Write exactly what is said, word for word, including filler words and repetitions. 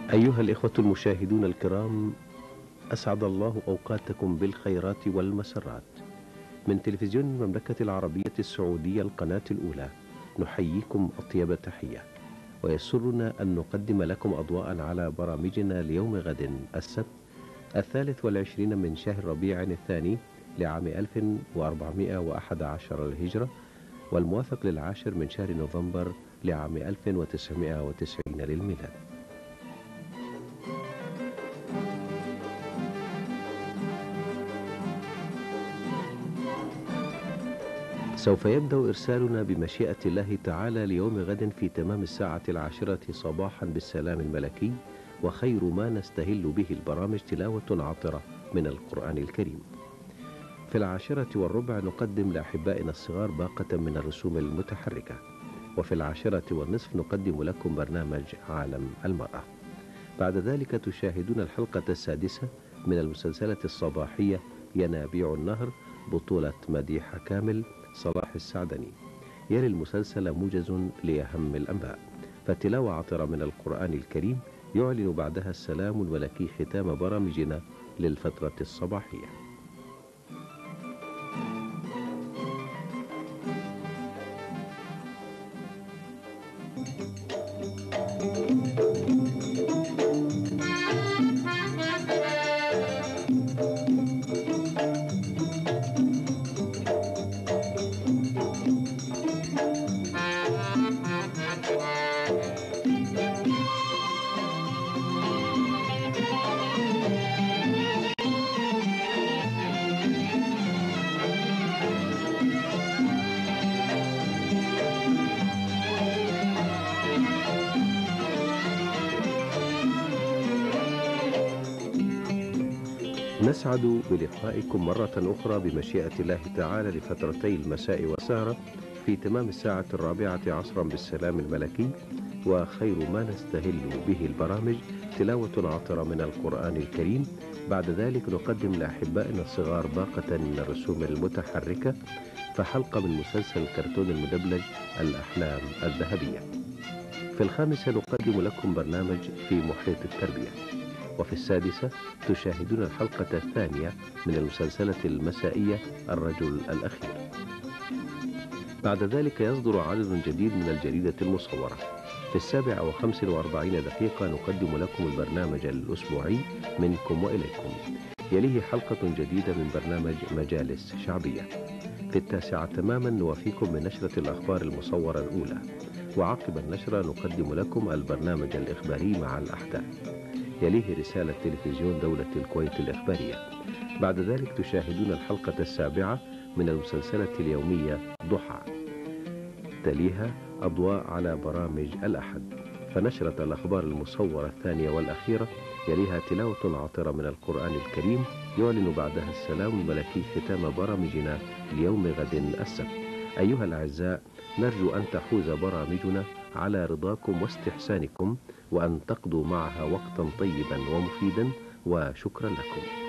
أيها الإخوة المشاهدون الكرام، أسعد الله أوقاتكم بالخيرات والمسرات. من تلفزيون المملكة العربية السعودية القناة الأولى نحييكم أطيب تحية، ويسرنا أن نقدم لكم أضواء على برامجنا ليوم غد السبت الثالث والعشرين من شهر ربيع الثاني لعام ألف وأربعمائة وأحد عشر الهجرة، والموافق للعاشر من شهر نوفمبر لعام ألف وتسعمائة وتسعين للميلاد. سوف يبدأ إرسالنا بمشيئة الله تعالى ليوم غد في تمام الساعة العاشرة صباحا بالسلام الملكي، وخير ما نستهل به البرامج تلاوة عطرة من القرآن الكريم. في العاشرة والربع نقدم لأحبائنا الصغار باقة من الرسوم المتحركة، وفي العاشرة والنصف نقدم لكم برنامج عالم المرأة. بعد ذلك تشاهدون الحلقة السادسة من المسلسلة الصباحية ينابيع النهر، بطولة مديحة كامل، صلاح السعدني. يلي المسلسل موجز لأهم الأنباء، فتلاوة عطرة من القرآن الكريم يعلن بعدها السلام الملكي ختام برامجنا للفترة الصباحية. نسعد بلقائكم مرة أخرى بمشيئة الله تعالى لفترتي المساء والسهرة في تمام الساعة الرابعة عصرا بالسلام الملكي، وخير ما نستهل به البرامج تلاوة عطرة من القرآن الكريم. بعد ذلك نقدم لأحبائنا الصغار باقة من الرسوم المتحركة، فحلقة من مسلسل الكرتون المدبلج الأحلام الذهبية. في الخامسة نقدم لكم برنامج في محيط التربية، وفي السادسة تشاهدون الحلقة الثانية من المسلسلة المسائية الرجل الأخير. بعد ذلك يصدر عدد جديد من الجريدة المصورة. في السابعة وخمس وأربعين دقيقة نقدم لكم البرنامج الأسبوعي منكم وإليكم، يليه حلقة جديدة من برنامج مجالس شعبية. في التاسعة تماما نوافيكم من نشرة الأخبار المصورة الأولى، وعقب النشرة نقدم لكم البرنامج الإخباري مع الأحداث، يليه رسالة تلفزيون دولة الكويت الإخبارية. بعد ذلك تشاهدون الحلقة السابعة من المسلسلة اليومية ضحى، تليها أضواء على برامج الأحد، فنشرة الأخبار المصورة الثانية والأخيرة يليها تلاوة عطرة من القرآن الكريم يعلن بعدها السلام الملكي ختام برامجنا ليوم غد السبت. أيها الأعزاء، نرجو أن تحوز برامجنا على رضاكم واستحسانكم، وأن تقضوا معها وقتا طيبا ومفيدا، وشكرا لكم.